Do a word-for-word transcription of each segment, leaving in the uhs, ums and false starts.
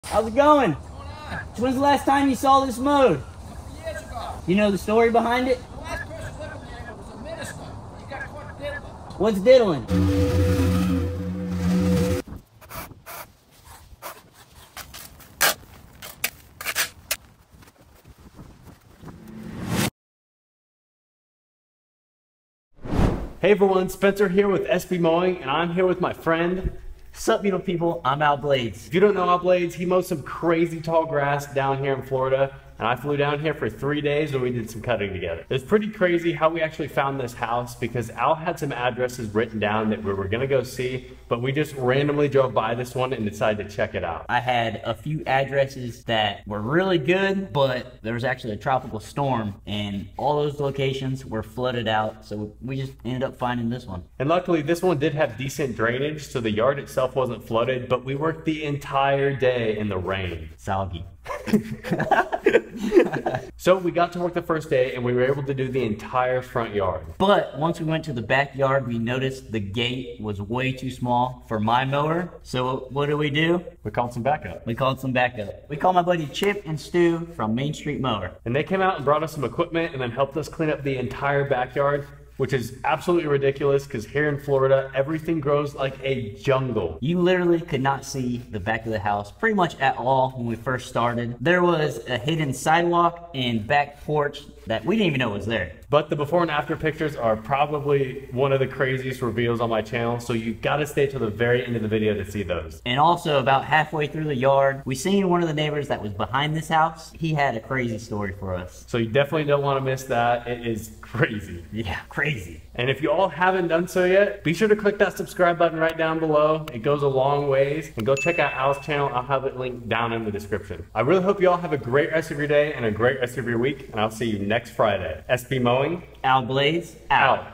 How's it going? When's the last time you saw this mode? A couple years ago. You know the story behind it? The last person living there was a minister. He got caught diddling. What's diddling? Hey everyone, Spencer here with S B Mowing, and I'm here with my friend. Sup, beautiful people? I'm Al Blades. If you don't know Al Blades, he mows some crazy tall grass down here in Florida, and I flew down here for three days and we did some cutting together. It's pretty crazy how we actually found this house because Al had some addresses written down that we were gonna go see, but we just randomly drove by this one and decided to check it out. I had a few addresses that were really good, but there was actually a tropical storm and all those locations were flooded out, so we just ended up finding this one. And luckily this one did have decent drainage, so the yard itself wasn't flooded, but we worked the entire day in the rain. Soggy. So we got to work the first day and we were able to do the entire front yard. But once we went to the backyard, we noticed the gate was way too small for my mower. So what did we do? We called some backup. We called some backup. We called my buddy Chip and Stu from Main Street Mower. And they came out and brought us some equipment and then helped us clean up the entire backyard, which is absolutely ridiculous because here in Florida, everything grows like a jungle. You literally could not see the back of the house pretty much at all when we first started. There was a hidden sidewalk and back porch that we didn't even know was there. But the before and after pictures are probably one of the craziest reveals on my channel, so you gotta stay till the very end of the video to see those. And also about halfway through the yard, we seen one of the neighbors that was behind this house. He had a crazy story for us. So you definitely don't wanna miss that. It is crazy. Yeah, crazy. And if you all haven't done so yet, be sure to click that subscribe button right down below. It goes a long ways. And go check out Al's channel. I'll have it linked down in the description. I really hope you all have a great rest of your day and a great rest of your week. And I'll see you next Friday. S B Mowing. Al Blades, out. Out.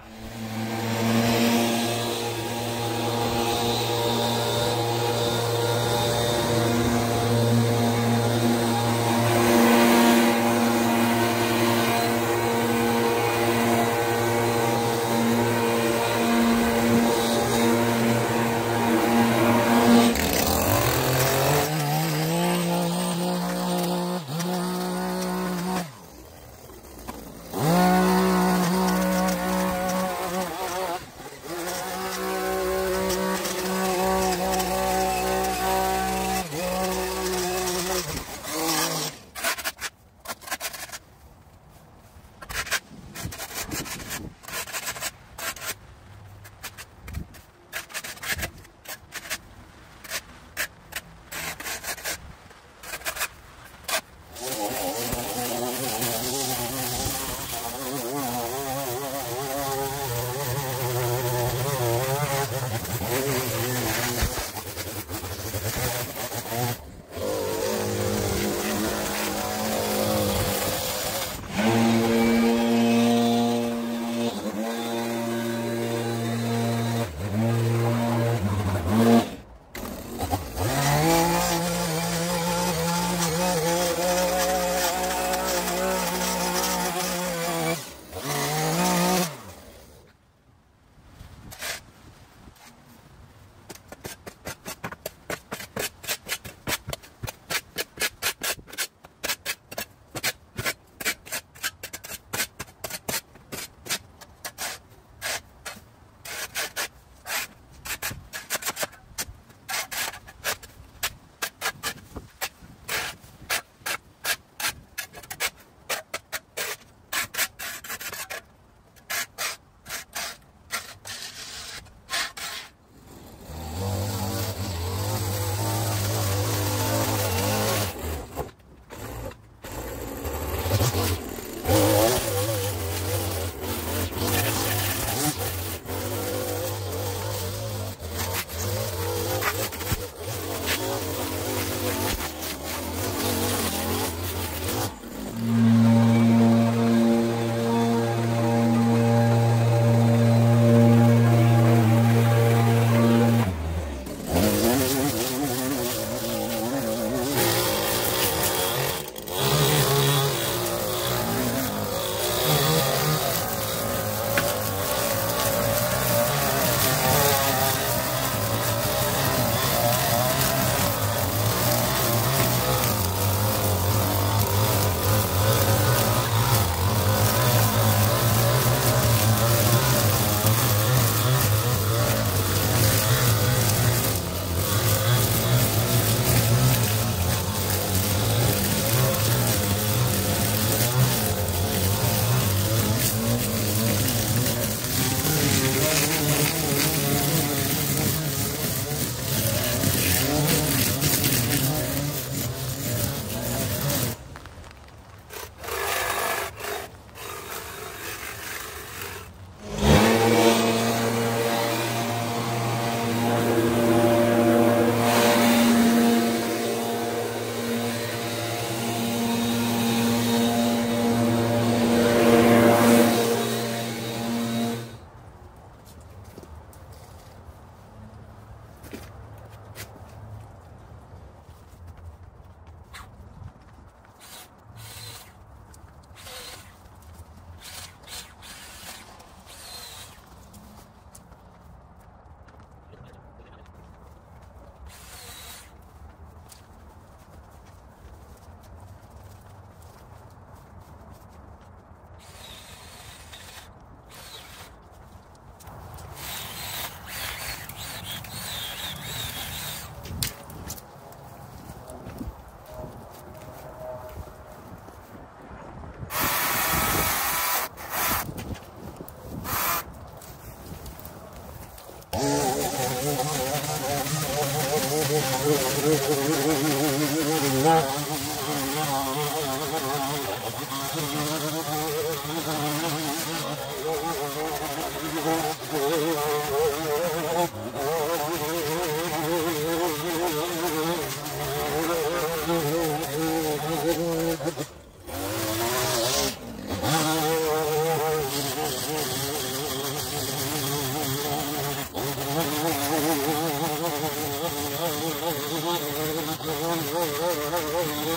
Thank you.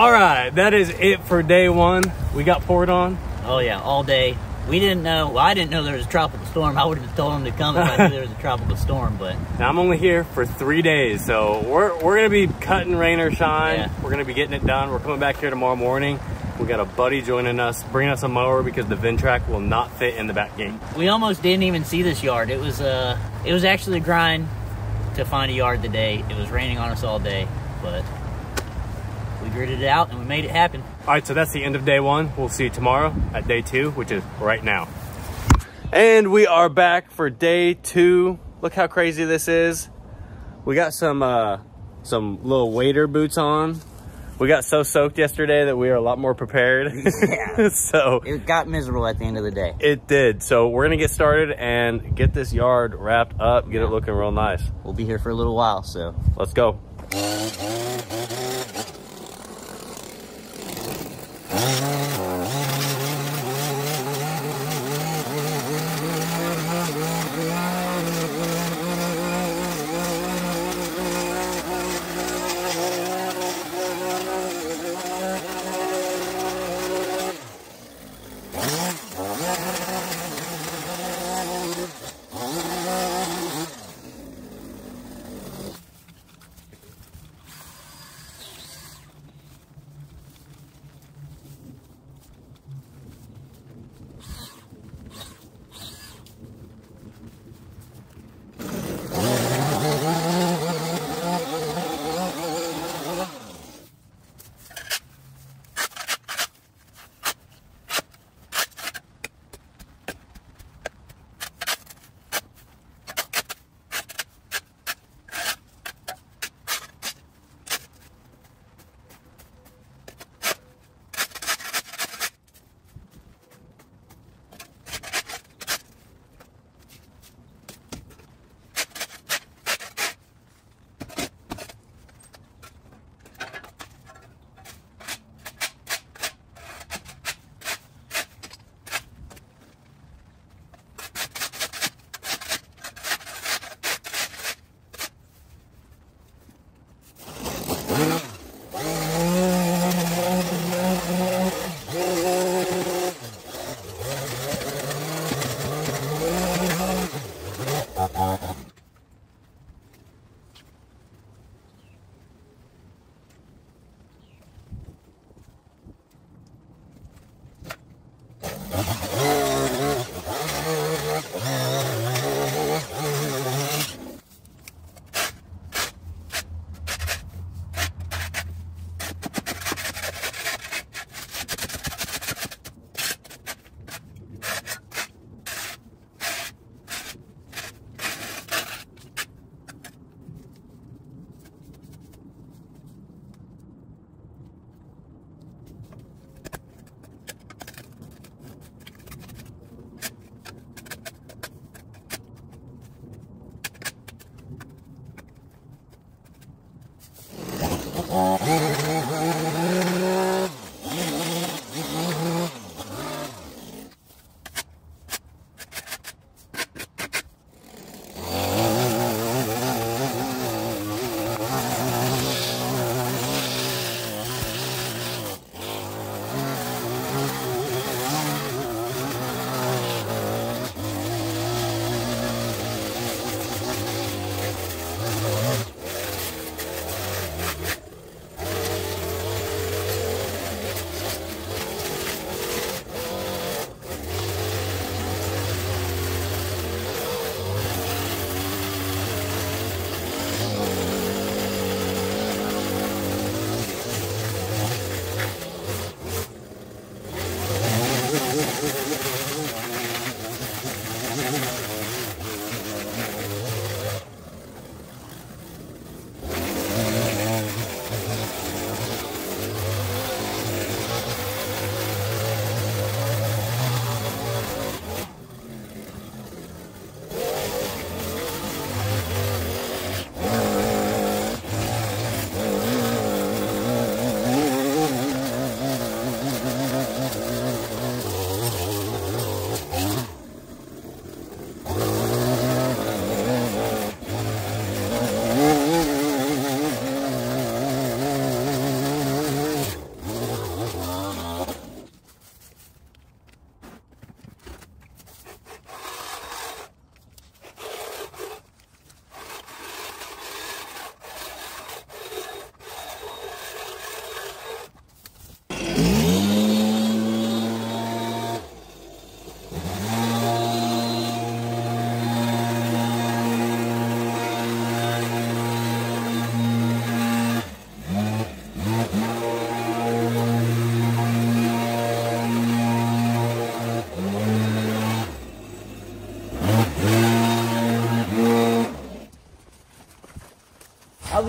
All right, that is it for day one. We got poured on. Oh yeah, all day. We didn't know, well, I didn't know there was a tropical storm. I would have told them to come if I knew there was a tropical storm, but. Now I'm only here for three days, so we're, we're gonna be cutting rain or shine. Yeah. We're gonna be getting it done. We're coming back here tomorrow morning. We got a buddy joining us, bringing us a mower because the Ventrac will not fit in the back gate. We almost didn't even see this yard. It was, uh, it was actually a grind to find a yard today. It was raining on us all day, but we gritted it out and we made it happen. All right, so that's the end of day one. We'll see you tomorrow at day two, which is right now. And we are back for day two. Look how crazy this is. We got some uh, some little wader boots on. We got so soaked yesterday that we are a lot more prepared. Yeah. So it got miserable at the end of the day. It did. So we're gonna get started and get this yard wrapped up, get it looking real nice. We'll be here for a little while, so. Let's go.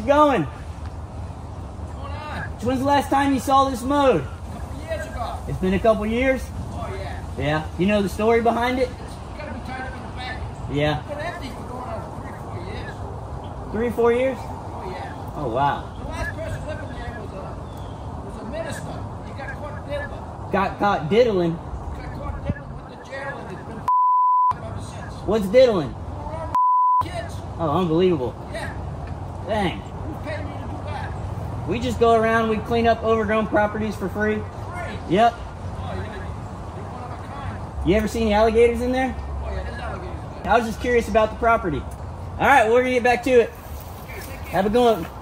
it going? What's going on? When's the last time you saw this mowed? A couple years ago. It's been a couple years? Oh, yeah. Yeah. You know the story behind it? It's got to be tied up in the back. Yeah. It's been empty for going on three, four years. Three, four years? Oh, yeah. Oh, wow. The last person living there was a, was a minister. He got caught diddling. Got caught diddling. Got caught diddling with the jail and it's been ever since. What's diddling? Fooling around with kids. Oh, unbelievable. Yeah. Dang. Who paid me to do that? We just go around, we clean up overgrown properties for free. Free. Yep. Oh, you're, you're one of a kind. You ever see any alligators in there? Oh, yeah, there's alligators in there. I was just curious about the property. All right, well, we're gonna get back to it. Okay, take care. Have a good one.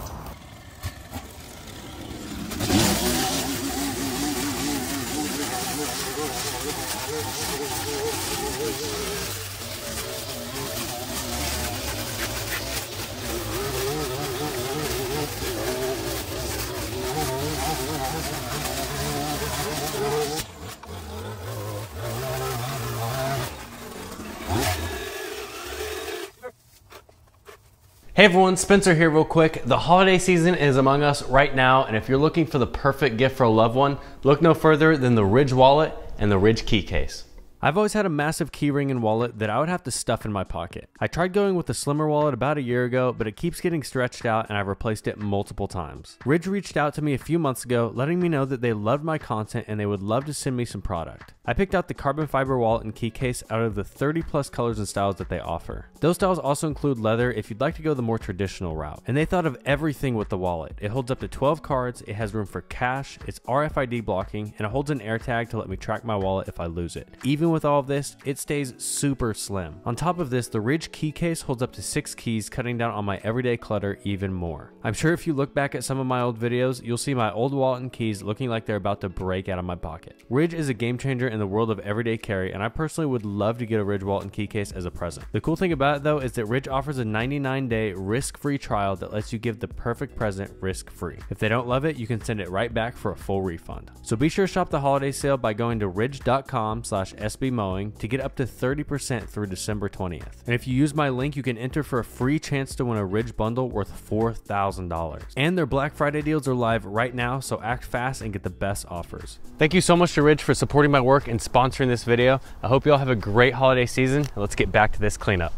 Hey everyone, Spencer here real quick. The holiday season is among us right now, and if you're looking for the perfect gift for a loved one, look no further than the Ridge wallet and the Ridge key case. I've always had a massive key ring and wallet that I would have to stuff in my pocket. I tried going with a slimmer wallet about a year ago, but it keeps getting stretched out and I've replaced it multiple times. Ridge reached out to me a few months ago, letting me know that they loved my content and they would love to send me some product. I picked out the carbon fiber wallet and key case out of the thirty plus colors and styles that they offer. Those styles also include leather if you'd like to go the more traditional route. And they thought of everything with the wallet. It holds up to twelve cards, it has room for cash, it's R F I D blocking, and it holds an air tag to let me track my wallet if I lose it. Even with all of this, it stays super slim. On top of this, the Ridge key case holds up to six keys, cutting down on my everyday clutter even more. I'm sure if you look back at some of my old videos, you'll see my old wallet and keys looking like they're about to break out of my pocket. Ridge is a game changer in the world of everyday carry, and I personally would love to get a Ridge wallet and key case as a present. The cool thing about it though is that Ridge offers a ninety-nine day risk-free trial that lets you give the perfect present risk-free. If they don't love it, you can send it right back for a full refund. So be sure to shop the holiday sale by going to ridge dot com slash S B mowing to get up to thirty percent through December twentieth. And if you use my link, you can enter for a free chance to win a Ridge bundle worth four thousand dollars. And their Black Friday deals are live right now, so act fast and get the best offers. Thank you so much to Ridge for supporting my work and sponsoring this video. I hope you all have a great holiday season. Let's get back to this cleanup.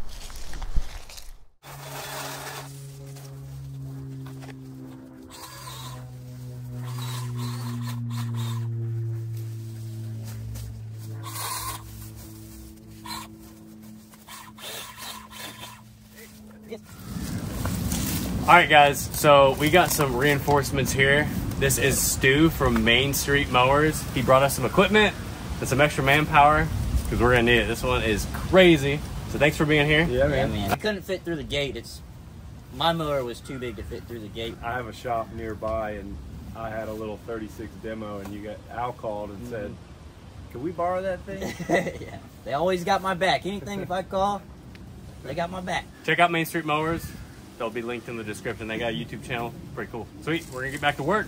All right guys, so we got some reinforcements here. This is Stu from Main Street Mowers. He brought us some equipment and some extra manpower because we're gonna need it. This one is crazy. So thanks for being here. Yeah, man. Yeah, man. I couldn't fit through the gate. It's my mower was too big to fit through the gate. I have a shop nearby, and I had a little thirty-six demo, and you got Al called and mm-hmm. said, "Can we borrow that thing?" Yeah, they always got my back. Anything if I call, they got my back. Check out Main Street Mowers. They'll be linked in the description. They got a YouTube channel. Pretty cool. Sweet. We're gonna get back to work.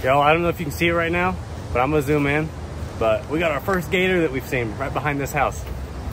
Yo, I don't know if you can see it right now, but I'm gonna zoom in. But we got our first gator that we've seen right behind this house.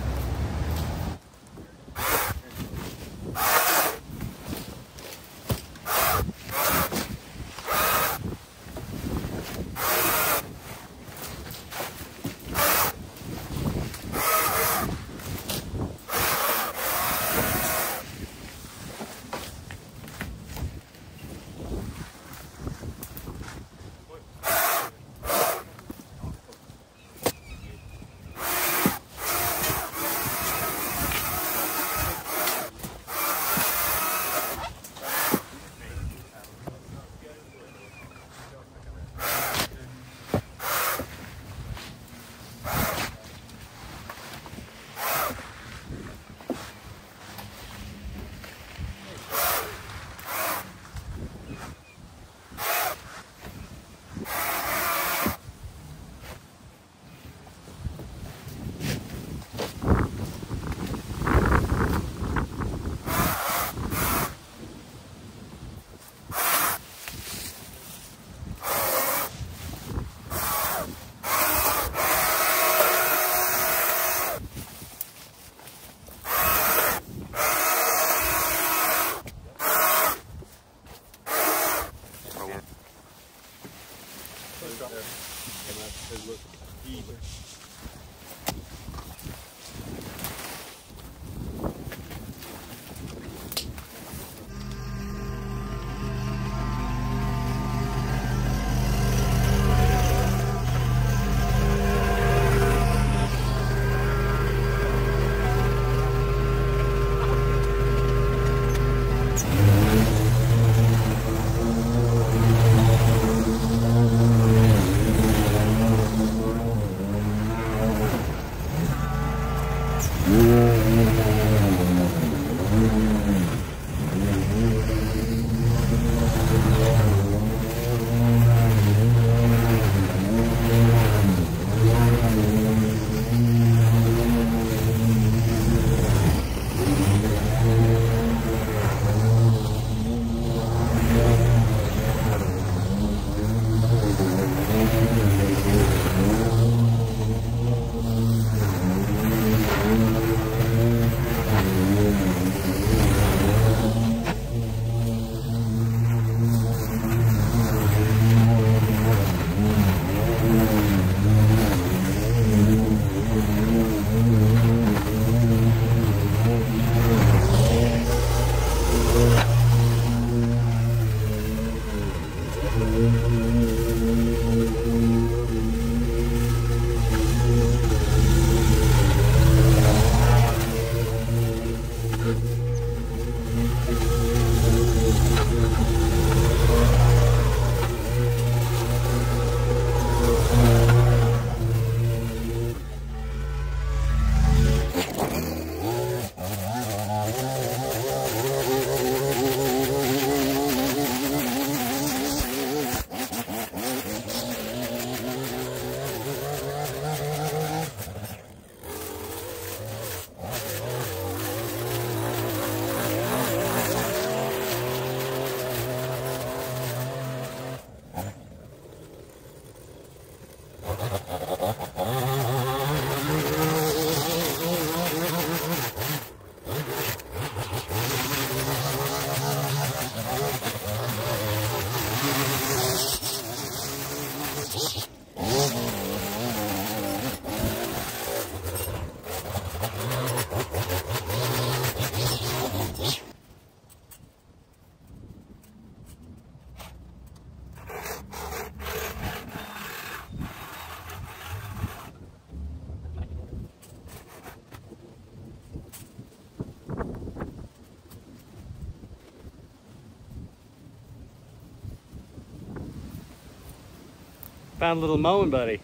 Found a little mowing buddy.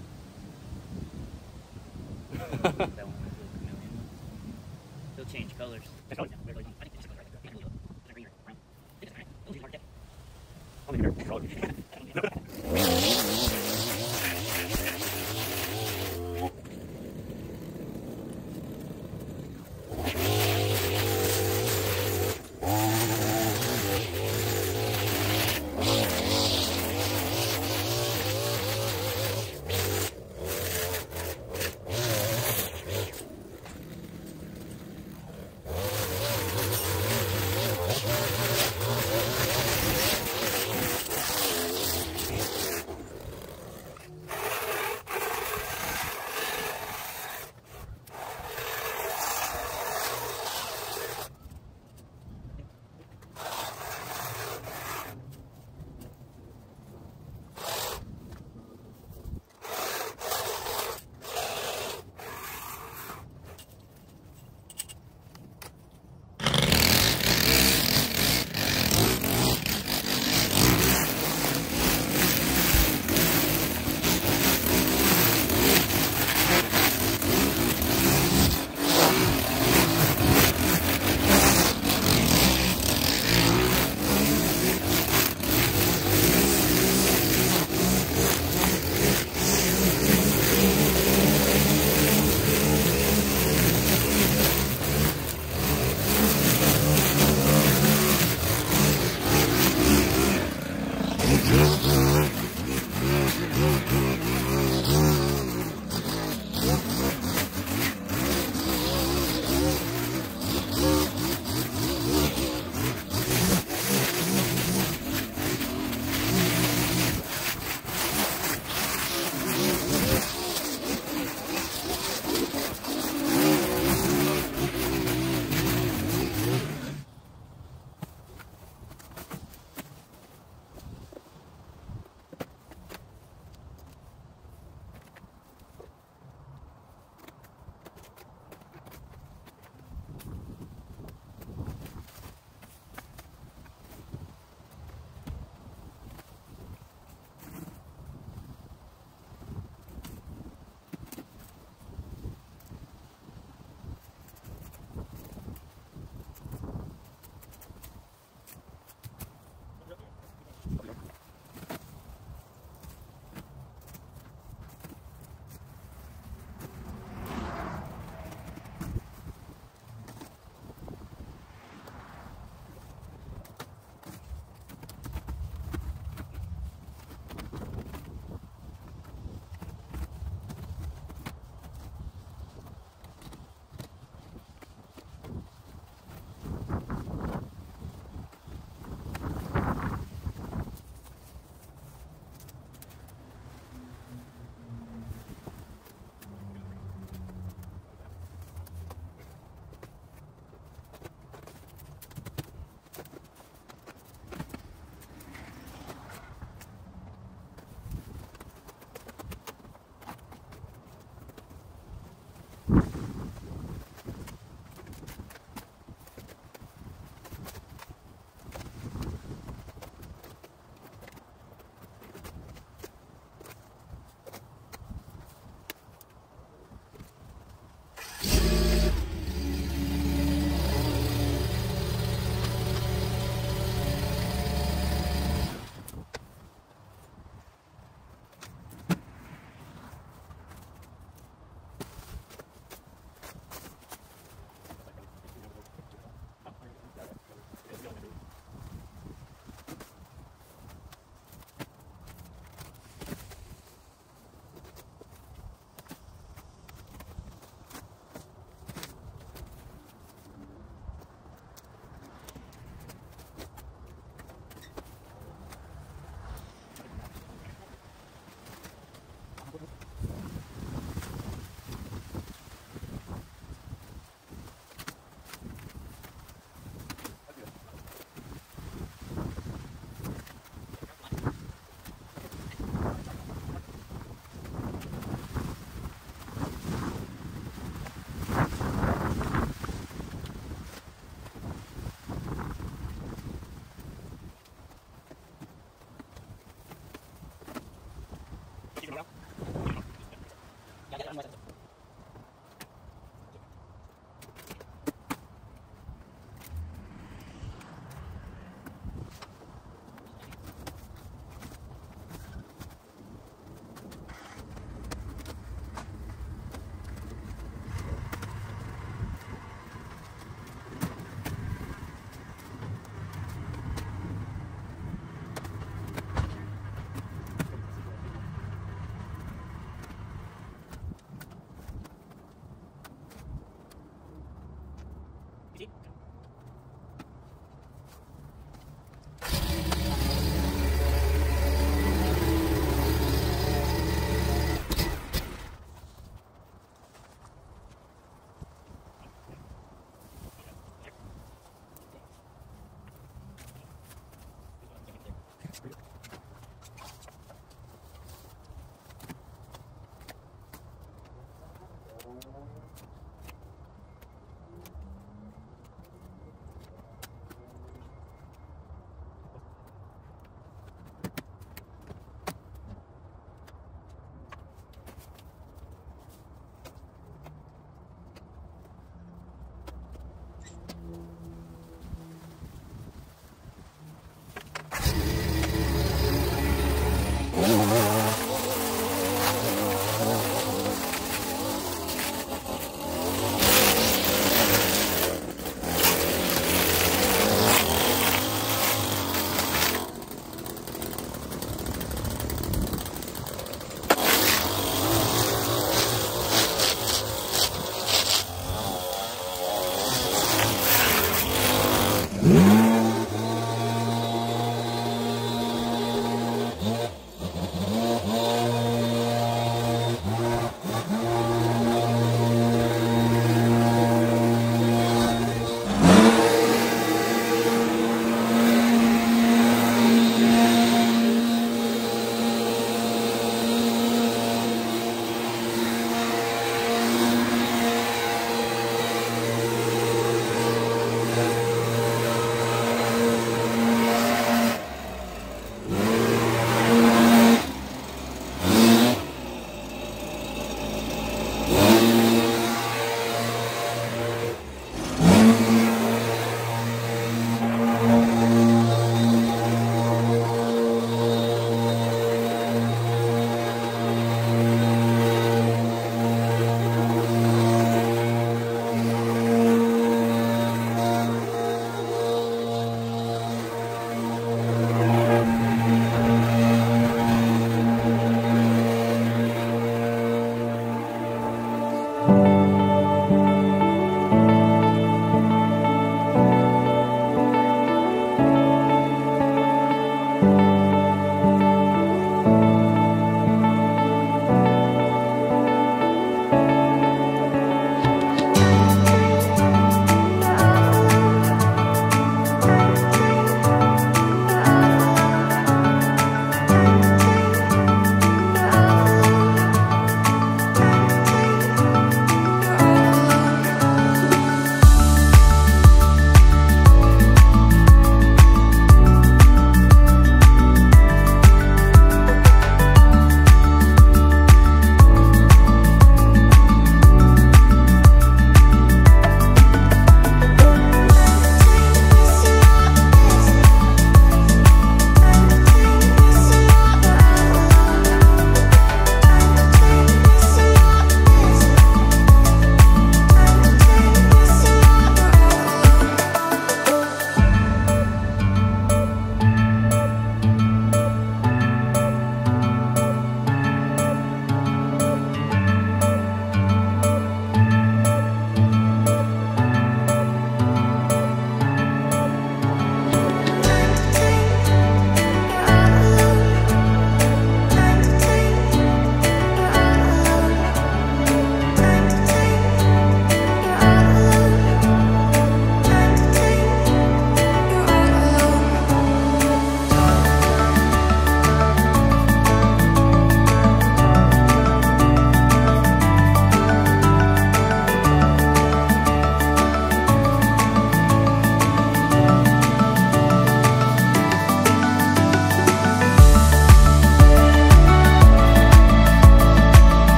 That one was a chameleon. He'll change colors. it.